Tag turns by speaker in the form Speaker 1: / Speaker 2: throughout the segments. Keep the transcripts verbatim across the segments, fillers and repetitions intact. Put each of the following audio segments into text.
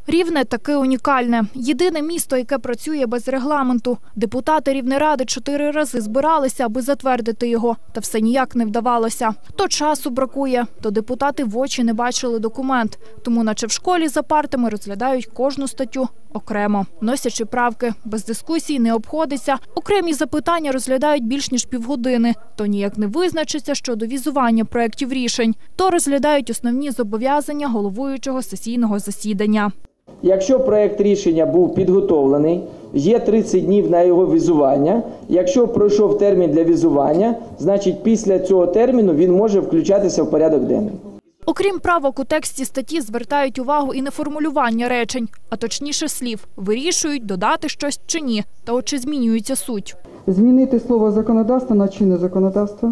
Speaker 1: Рівне таки унікальне. Єдине місто, яке працює без регламенту. Депутати Рівнеради чотири рази збиралися, аби затвердити його. Та все ніяк не вдавалося. То часу бракує, то депутати в очі не бачили документ. Тому наче в школі за партами розглядають кожну статтю окремо. Носячи правки. Без дискусій не обходиться. Окремі запитання розглядають більш ніж півгодини. То ніяк не визначиться щодо візування проєктів рішень. То розглядають основні зобов'язання головуючого сесійного засідання.
Speaker 2: Якщо проєкт рішення був підготовлений, є тридцять днів на його візування. Якщо пройшов термін для візування, значить після цього терміну він може включатися в порядок денний.
Speaker 1: Окрім правок у тексті статті звертають увагу і на формулювання речень, а точніше слів. Вирішують, додати щось чи ні, та от чи змінюється суть.
Speaker 3: Змінити слово «законодавство» на «чинне законодавство».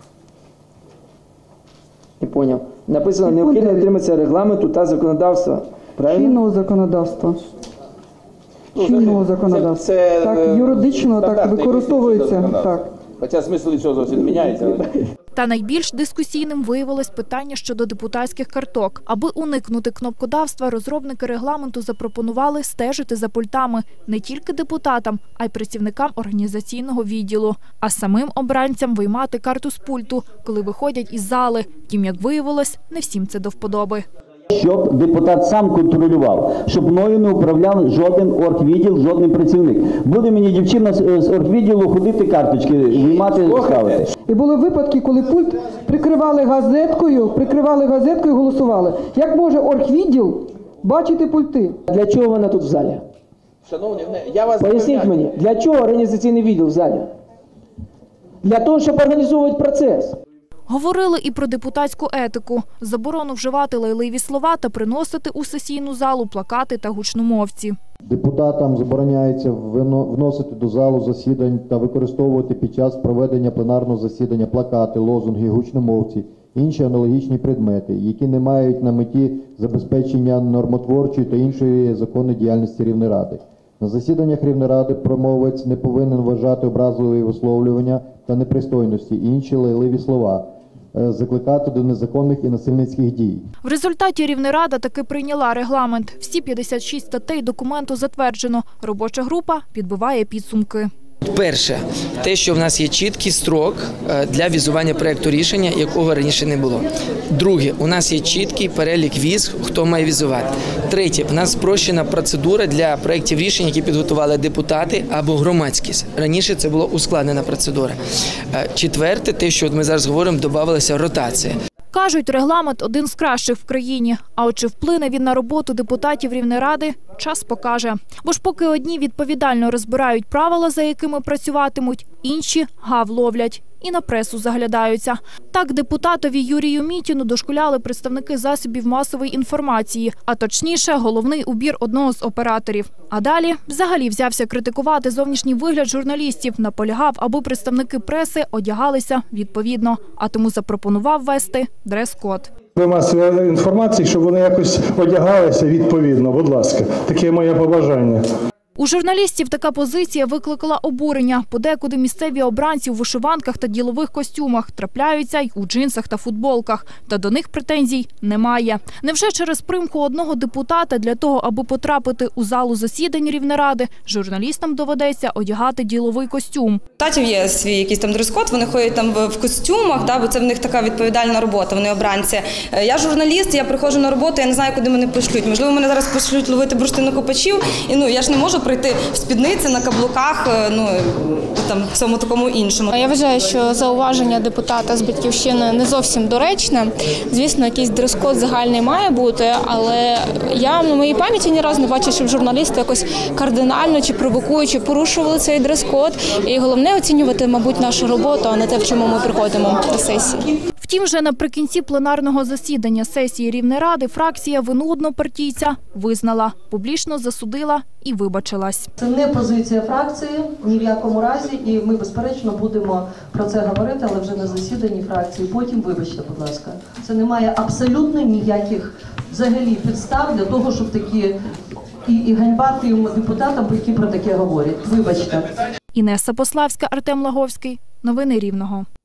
Speaker 2: Не поняв. Написано, необхідно дотриматися регламенту та законодавства. Правильно?
Speaker 3: Чинного законодавства. Чинного законодавства.
Speaker 4: Це, це,
Speaker 3: так, юридично так, так використовується. Так.
Speaker 4: Хоча смисл і цього зовсім міняється.
Speaker 1: Та найбільш дискусійним виявилось питання щодо депутатських карток. Аби уникнути кнопкодавства, розробники регламенту запропонували стежити за пультами не тільки депутатам, а й працівникам організаційного відділу. А самим обранцям виймати карту з пульту, коли виходять із зали. Втім, як виявилось, не всім це до вподоби.
Speaker 5: Щоб депутат сам контролював, щоб мною не управляв жоден оргвідділ, жоден працівник. Буде мені дівчина з оргвідділу ходити карточки, виймати, ставити.
Speaker 3: І були випадки, коли пульт прикривали газеткою, прикривали газеткою і голосували. Як може оргвідділ бачити пульти?
Speaker 2: Для чого вона тут в залі?
Speaker 4: Шановні, я вас
Speaker 2: Поясніть мені, для чого організаційний відділ в залі? Для того, щоб організовувати процес.
Speaker 1: Говорили і про депутатську етику – заборону вживати лайливі слова та приносити у сесійну залу плакати та гучномовці.
Speaker 6: Депутатам забороняється вносити до залу засідань та використовувати під час проведення пленарного засідання плакати, лозунги, гучномовці, інші аналогічні предмети, які не мають на меті забезпечення нормотворчої та іншої законної діяльності Рівнеради. На засіданнях Рівнеради промовець не повинен вважати образливі висловлювання та непристойності і інші лайливі слова, закликати до незаконних і насильницьких дій.
Speaker 1: В результаті Рівнерада таки прийняла регламент. Всі п'ятдесят шість статей документу затверджено. Робоча група підбиває підсумки.
Speaker 7: Перше, те, що в нас є чіткий строк для візування проєкту рішення, якого раніше не було. Друге, у нас є чіткий перелік віз, хто має візувати. Третє, у нас спрощена процедура для проєктів рішень, які підготували депутати або громадськість. Раніше це була ускладнена процедура. Четверте, те, що ми зараз говоримо, додавалася ротація.
Speaker 1: Кажуть, регламент один з кращих в країні. А от чи вплине він на роботу депутатів Рівнеради, час покаже. Бо ж поки одні відповідально розбирають правила, за якими працюватимуть, інші гав ловлять і на пресу заглядаються. Так депутатові Юрію Мітіну дошкуляли представники засобів масової інформації, а точніше головний убір одного з операторів. А далі взагалі взявся критикувати зовнішній вигляд журналістів, наполягав, аби представники преси одягалися відповідно, а тому запропонував ввести дрес-код.
Speaker 8: Масової інформації, щоб вони якось одягалися відповідно, будь ласка. Таке моє побажання.
Speaker 1: У журналістів така позиція викликала обурення. Подекуди місцеві обранці у вишиванках та ділових костюмах трапляються й у джинсах та футболках. Та до них претензій немає. Невже через примху одного депутата для того, аби потрапити у залу засідань Рівнеради, журналістам доведеться одягати діловий костюм?
Speaker 9: Депутатів є свій якийсь там дрес-код, вони ходять там в костюмах, да, бо це в них така відповідальна робота, вони обранці. Я журналіст, я приходжу на роботу, я не знаю, куди мене пошлють. Можливо, мене зараз пошлють ловити бурштинокопачів, і ну, я ж не можу прийти в спідниці, на каблуках, ну, там, всьому такому іншому.
Speaker 10: Я вважаю, що зауваження депутата з «Батьківщини» не зовсім доречне. Звісно, якийсь дрес-код загальний має бути, але я на моїй пам'яті ні разу не бачу, щоб журналісти якось кардинально чи провокуючи порушували цей дрес-код. І головне оцінювати, мабуть, нашу роботу, а не те, в чому ми приходимо до сесії.
Speaker 1: Втім, вже наприкінці пленарного засідання сесії Рівнеради фракція вину однопартійця визнала, публічно засудила і вибачилась.
Speaker 11: Це не позиція фракції ні в якому разі, і ми, безперечно, будемо про це говорити, але вже на засіданні фракції. Потім, вибачте, будь ласка, це не має абсолютно ніяких взагалі підстав для того, щоб такі і, і ганьба тим депутатам, які про таке говорять. Вибачте.
Speaker 1: Інеса Пославська, Артем Лаговський. Новини Рівного.